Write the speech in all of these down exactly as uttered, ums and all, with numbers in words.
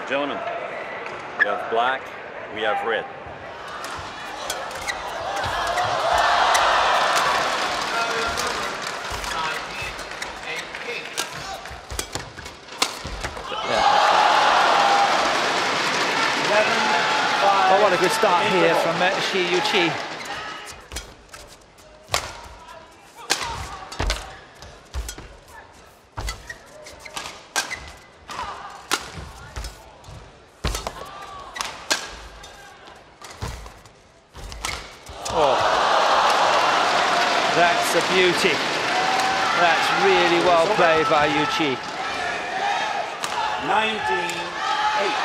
Gentlemen, we have black, we have red. Oh, what a good start here from uh, Yuqi. Oh, that's a beauty. That's really well played by Yuqi. nineteen eight.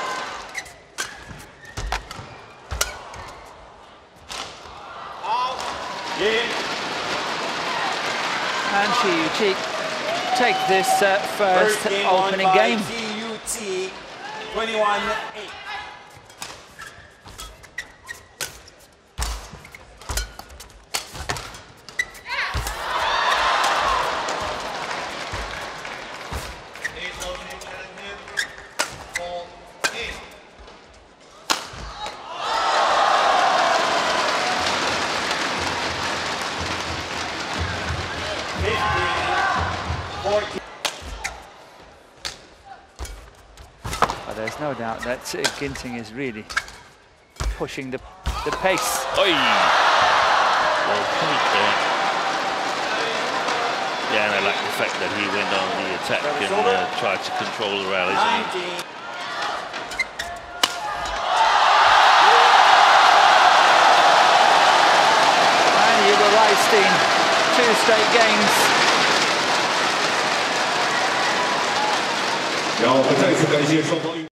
And Yuqi take this uh, first, first game opening game. twenty-one eight. But there's no doubt that uh, Ginting is really pushing the, the pace. Oy! Well, point there. Yeah, and I like the fact that he went on the attack and uh, tried to control the rallies. And you were right, Steen. Two straight games. 然后再次感谢双方。